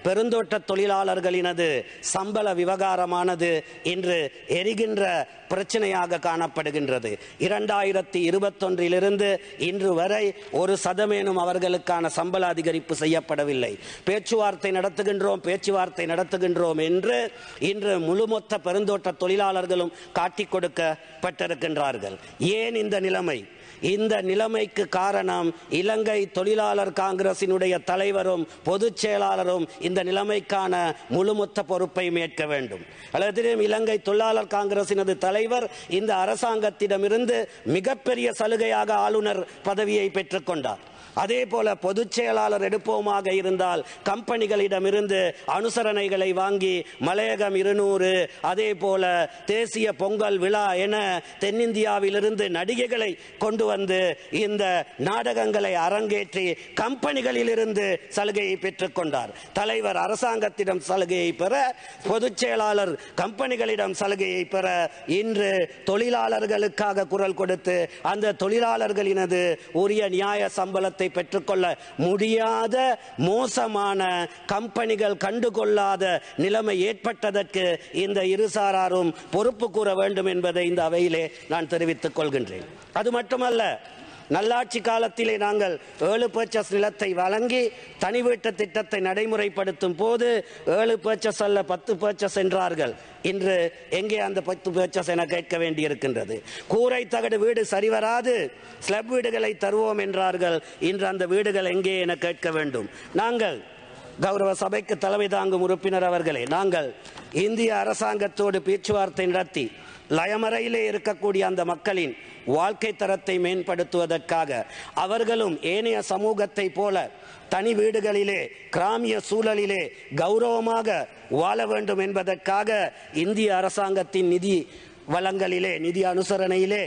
பெருந்தோட்ட தொழிலாளர்களினது சம்பள விவகாரமானது இன்று எரிகின்ற பிரச்சனையாக காணப்படுகின்றது. 2021 இன்று வரை 1% அவர்களுக்கான சம்பள அதிகரிப்பு செய்யப்படவில்லை. பேச்சுவார்த்தை நடத்துகின்றோம் என்று இன்று முழுமொத்த பெருந்தோட்ட தொழிலாளர்களும் காட்டிக் கொடுக்கப்பட்டிருக்கின்றார்கள். ஏன் இந்த நிலைமை? இந்த நிலைமைக்கு காரணம் இலங்கை தொழிலாளர் காங்கிரசினுடைய தலைவரும் பொதுச் செயலாளரும் இந்த நிலைமைக்கான முழுமொத்த பொறுப்பை ஏற்க வேண்டும். அல்லது இலங்கை தொழிலாளர் காங்கிரசினது தலைவர் இந்த அரசாங்கத்திடமிருந்து மிகப்பெரிய சலுகையாக ஆளுநர் பதவியை பெற்றுக்கொண்டார். அதே போல பொதுச் செயலாளர் எடுப்போமாக இருந்தால் கம்பெனிகளிடமிருந்து அனுசரணைகளை வாங்கி மலையகம் 200, அதே போல தேசிய பொங்கல் விழா என தென்னிந்தியாவிலிருந்து நடிகைகளை கொண்டு வந்து இந்த நாடகங்களை அரங்கேற்றி கம்பெனிகளில் இருந்து சலுகையை பெற்றுக்கொண்டார். தலைவர் அரசாங்கத்திடம் சலுகையை பெற, பொதுச் செயலாளர் கம்பெனிகளிடம் சலுகையை பெற இன்று தொழிலாளர்களுக்காக குரல் கொடுத்து அந்த தொழிலாளர்களினது உரிய நியாய சம்பளத்தை பெற்றுக்கொள்ள முடியாத மோசமான கம்பெனிகள் கண்டுகொள்ளாத நிலைமை ஏற்பட்டதற்கு இந்த இருசாராரும் பொறுப்பு கூற வேண்டும் என்பதை இந்த அவையிலே நான் தெரிவித்துக் கொள்கின்றேன். அது மட்டுமல்ல, நல்லாட்சி காலத்திலே நாங்கள் 7 பர்ச்சஸ் நிலத்தை வழங்கி தனி வீட்டு திட்டத்தை நடைமுறைப்படுத்தும் போது 7 பர்ச்சஸ் அல்ல 10 பர்ச்சஸ் என்றார்கள். இன்று எங்கே அந்த 10 பர்ச்சஸ் என கேட்க வேண்டியிருக்கின்றது. கூரை தகடு வீடு சரிவராது, ஸ்லப் வீடுகளை தருவோம் என்றார்கள். இன்று அந்த வீடுகள் எங்கே என கேட்க வேண்டும். நாங்கள் கௌரவ சபைக்கு தலைமை தாங்கும் உறுப்பினர் அவர்களே, நாங்கள் இந்திய அரசாங்கத்தோடு பேச்சுவார்த்தை நடத்தி லயமறையிலே இருக்கக்கூடிய அந்த மக்களின் வாழ்க்கை தரத்தை மேம்படுத்துவதற்காக அவர்களும் ஏனைய சமூகத்தை போல தனி வீடுகளிலே கிராமிய சூழலிலே கௌரவமாக வாழ வேண்டும் என்பதற்காக இந்திய அரசாங்கத்தின் நிதி வளங்களிலே, நிதி அனுசரணையிலே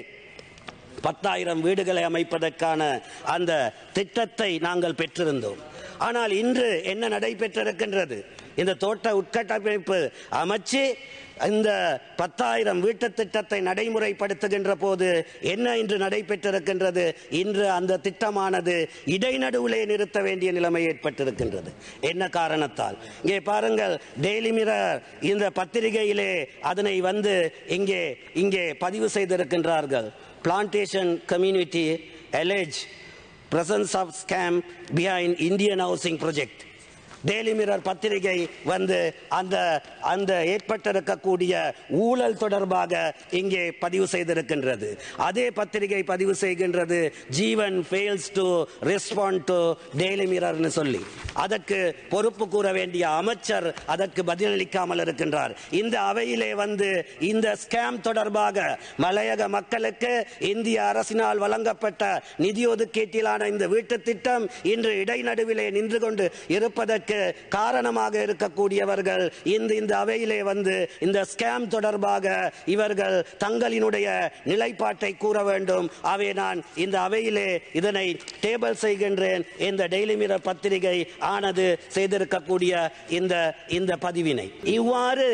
10,000 வீடுகளை அமைப்பதற்கான அந்த திட்டத்தை நாங்கள் பெற்றிருந்தோம். ஆனால் இன்று என்ன நடைபெற்றிருக்கின்றது? இந்த தோட்ட உட்கட்டமைப்பு அமைச்சு இந்த 10,000 வீட்டு திட்டத்தை நடைமுறைப்படுத்துகின்ற போது என்ன இன்று நடைபெற்றிருக்கின்றது? இன்று அந்த திட்டமானது இடைநடுவிலே நிறுத்த வேண்டிய நிலைமை ஏற்பட்டிருக்கின்றது. என்ன காரணத்தால்? இங்கே பாருங்கள், டெய்லி மிரர் இந்த பத்திரிகையிலே அதனை வந்து இங்கே பதிவு செய்திருக்கின்றார்கள். Plantation community allege presence of scam behind Indian housing project. Daily Mirror பத்திரிகை வந்து அந்த ஏற்பட்டிருக்கக்கூடிய ஊழல் தொடர்பாக இங்கே பதிவு செய்திருக்கின்றது. அதே பத்திரிகை பதிவு செய்கின்றது Jeevan fails to respond to Daily மிரர்னு சொல்லி. அதற்கு பொறுப்பு கூற வேண்டிய அமைச்சர் அதற்கு பதிலளிக்காமல் இருக்கின்றார். இந்த அவையிலே வந்து இந்த ஸ்கேம் தொடர்பாக மலையக மக்களுக்கு இந்திய அரசினால் வழங்கப்பட்ட நிதி ஒதுக்கீட்டிலான இந்த வீட்டு திட்டம் இன்று இடைநடுவிலே நின்று கொண்டு இருப்பதற்கு காரணமாக இருக்கக்கூடியவர்கள் இந்த அவையிலே வந்து இந்த ஸ்கேம் தொடர்பாக இவர்கள் தங்களினுடைய நிலைப்பாட்டை கூற வேண்டும். அவை நான் இந்த அவையிலே இதனை டேபிள் செய்கின்றேன். இந்த டெய்லி மிரர் பத்திரிகை ஆனது செய்திருக்கக்கூடிய இந்த பதிவினை இவ்வாறு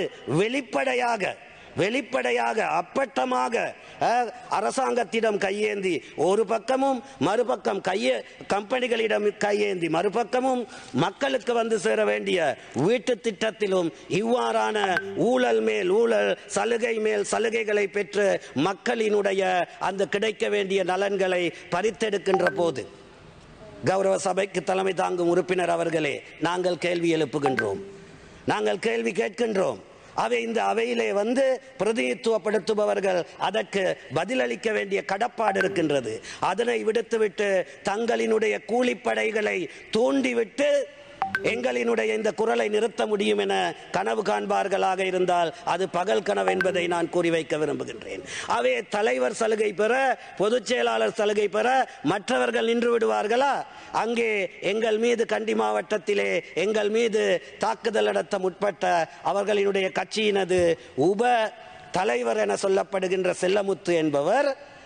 வெளிப்படையாக அப்பட்டமாக அரசாங்கத்திடம் கையேந்தி ஒரு பக்கமும், மறுபக்கம் கம்பெனிகளிடம் கையேந்தி மறுபக்கமும் மக்களுக்கு வந்து சேர வேண்டிய வீட்டு திட்டத்திலும் இவ்வாறான ஊழல் மேல் ஊழல், சலுகை மேல் சலுகைகளை பெற்று மக்களினுடைய அந்த கிடைக்க வேண்டிய நலன்களை பறித்தெடுக்கின்ற போது கௌரவ சபைக்கு தலைமை தாங்கும் உறுப்பினர் அவர்களே, நாங்கள் கேள்வி எழுப்புகின்றோம், நாங்கள் கேள்வி கேட்கின்றோம். அவை இந்த அவையிலே வந்து பிரதிநிதித்துவப்படுத்துபவர்கள் அதற்கு பதிலளிக்க வேண்டிய கடப்பாடு இருக்கின்றது. அதனை விடுத்துவிட்டு தங்களினுடைய கூலிப்படைகளை தூண்டிவிட்டு எங்களினுடைய இந்த குரலை நிறுத்த முடியும் என கனவு காண்பார்களாக இருந்தால் அது பகல் கனவு என்பதை நான் கூறி வைக்க விரும்புகின்றேன். அவை தலைவர் சலுகை பெற, பொதுச் செயலாளர் சலுகை பெற மற்றவர்கள் நின்று விடுவார்களா? அங்கே எங்கள் மீது கண்டி மாவட்டத்திலே எங்கள் மீது தாக்குதல் நடத்த முற்பட்ட அவர்களினுடைய கட்சியினது உப தலைவர் என சொல்லப்படுகின்ற செல்லமுத்து என்பவர்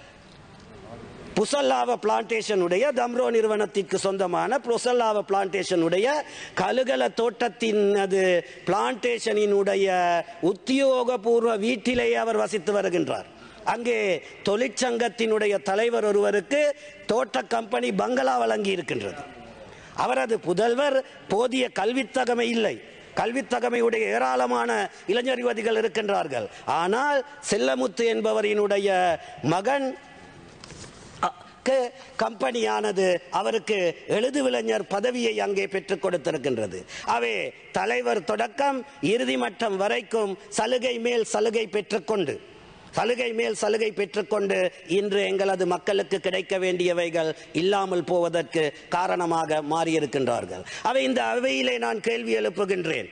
புசல்லாவ பிளான்டேஷன் உடைய தம்ரோ நிறுவனத்திற்கு சொந்தமான புசல்லாவ பிளான்டேஷன் உடைய கழுகல தோட்டத்தின் பிளான்டேஷனினுடைய உத்தியோகபூர்வ வீட்டிலேயே அவர் வசித்து வருகின்றார். அங்கே தொழிற்சங்கத்தினுடைய தலைவர் ஒருவருக்கு தோட்ட கம்பெனி பங்களா வழங்கி இருக்கின்றது. அவரது புதல்வர் போதிய கல்வித்தகமை இல்லை. கல்வித்தகமையுடைய ஏராளமான இளைஞர் யுவதிகள் இருக்கின்றார்கள். ஆனால் செல்லமுத்து என்பவரினுடைய மகன் கம்பெனியானது அவருக்கு எழுதுவிளைஞர் பதவியை அங்கே பெற்றுக் கொடுத்திருக்கின்றது. அவை தலைவர் தொடக்கம் இறுதி மட்டம் வரைக்கும் சலுகை மேல் சலுகை பெற்றுக்கொண்டு இன்று எங்களது மக்களுக்கு கிடைக்க வேண்டியவைகள் இல்லாமல் போவதற்கு காரணமாக மாறியிருக்கின்றார்கள். அவை இந்த அவையிலே நான் கேள்வி எழுப்புகின்றேன்.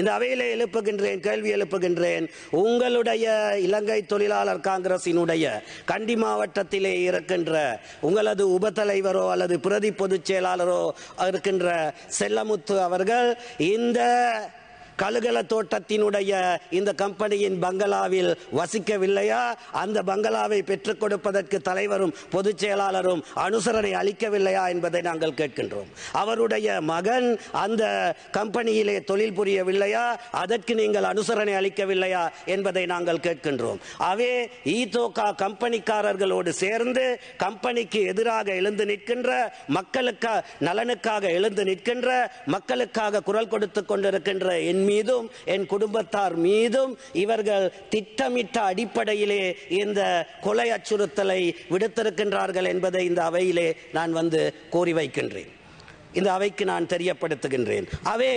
உங்களுடைய இலங்கை தொழிலாளர் காங்கிரசினுடைய கண்டி மாவட்டத்திலே இருக்கின்ற உங்களது உபத்தலைவரோ அல்லது பிரதி பொதுச் செயலாளரோ இருக்கின்ற செல்லமுத்து அவர்கள் இந்த கழுகல தோட்டத்தினுடைய இந்த கம்பெனியின் பங்களாவில் வசிக்கவில்லையா? அந்த பங்களாவை பெற்றுக் கொடுப்பதற்கு தலைவரும் பொதுச் செயலாளரும் அனுசரணை அளிக்கவில்லையா என்பதை நாங்கள் கேட்கின்றோம். அவருடைய மகன் அந்த கம்பெனியிலே தொழில் புரியவில்லையா? அதற்கு நீங்கள் அனுசரணை அளிக்கவில்லையா என்பதை நாங்கள் கேட்கின்றோம். அவே ஈதோகா கம்பெனிக்காரர்களோடு சேர்ந்து கம்பெனிக்கு எதிராக எழுந்து நிற்கின்ற, மக்களுக்கு நலனுக்காக எழுந்து நிற்கின்ற, மக்களுக்காக குரல் கொடுத்துக் கொண்டிருக்கின்ற என் மீதும் என் குடும்பத்தார் மீதும் இவர்கள் திட்டமிட்ட அடிப்படையிலே இந்த கொலை அச்சுறுத்தலை விடுத்திருக்கின்றார்கள் என்பதை இந்த அவையிலே நான் வந்து கோரி வைக்கின்றேன். இந்த அவைக்கு நான் தெரியப்படுத்துகின்றேன். அவே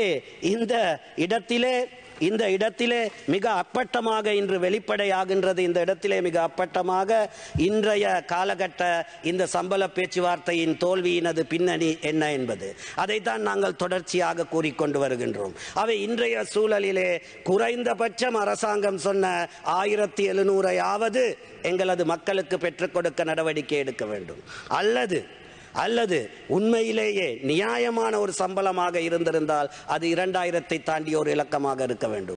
இந்த இடத்திலே மிக அப்பட்டமாக இன்று வெளிப்படையாகின்றது. இந்த இடத்திலே மிக அப்பட்டமாக இன்றைய காலகட்ட இந்த சம்பள பேச்சுவார்த்தையின் தோல்வியினது பின்னணி என்ன என்பது அதைத்தான் நாங்கள் தொடர்ச்சியாக கூறிக்கொண்டு வருகின்றோம். அவை இன்றைய சூழலிலே குறைந்தபட்சம் அரசாங்கம் சொன்ன 1700 எங்களது மக்களுக்கு பெற்றுக் கொடுக்க நடவடிக்கை எடுக்க வேண்டும். அல்லது உண்மையிலேயே நியாயமான ஒரு சம்பளமாக இருந்திருந்தால் அது 2000 தாண்டிய ஒரு இலக்கமாக இருக்க வேண்டும்.